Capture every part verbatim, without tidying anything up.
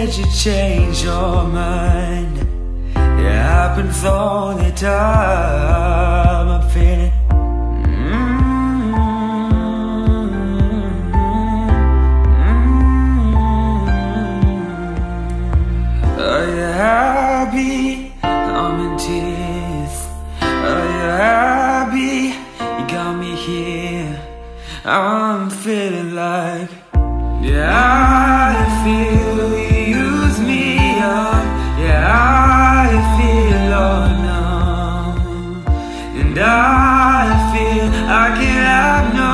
did you change your mind? It happens all the time. I'm feeling mm-hmm. Mm-hmm. Are you happy? I'm in tears. Are you happy? You got me here. I'm feeling like, yeah, I feel you use me up. Yeah, I feel all numb. And I feel I can have no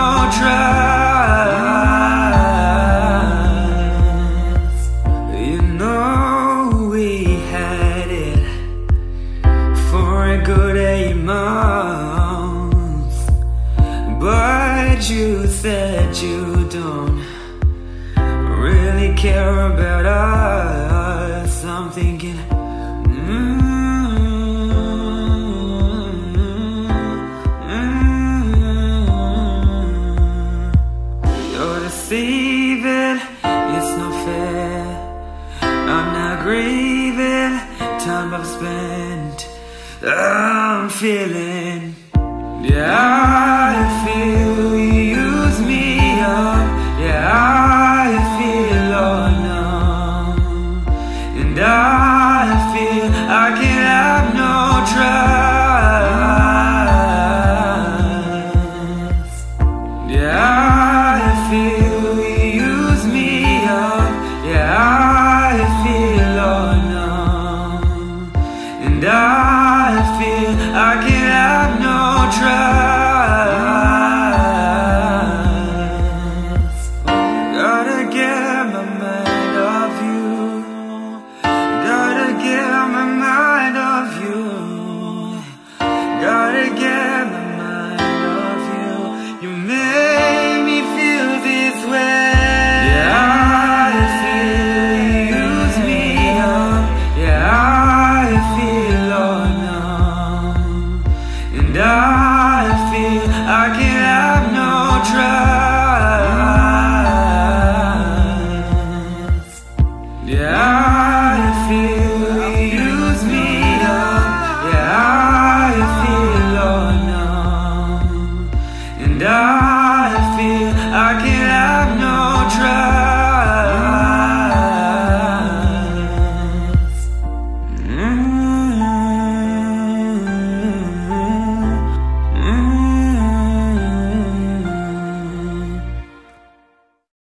trust. You know we had it for a good eight months, but you said you don't really care about us. I'm thinking, mm-hmm, mm-hmm. You're deceiving, it's not fair. I'm not grieving, time I've spent. I'm feeling, yeah.